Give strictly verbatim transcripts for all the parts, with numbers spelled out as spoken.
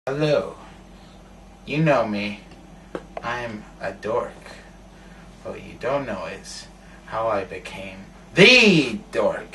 Hello. You know me. I'm a dork. What you don't know is how I became the dork.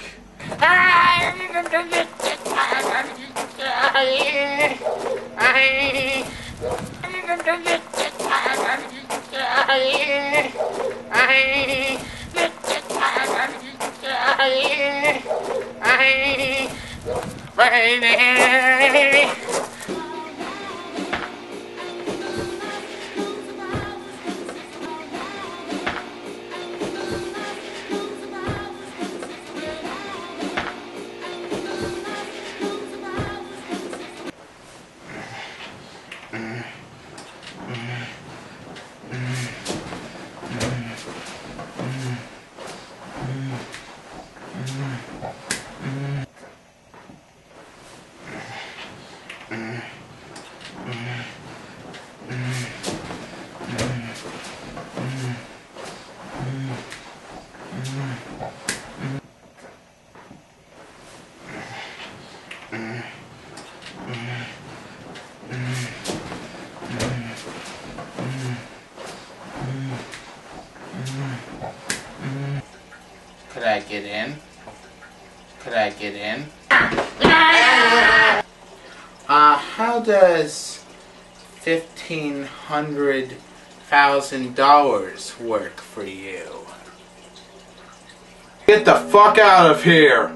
Could I get in? Could I get in? Uh, how does fifteen hundred thousand dollars work for you? Get the fuck out of here!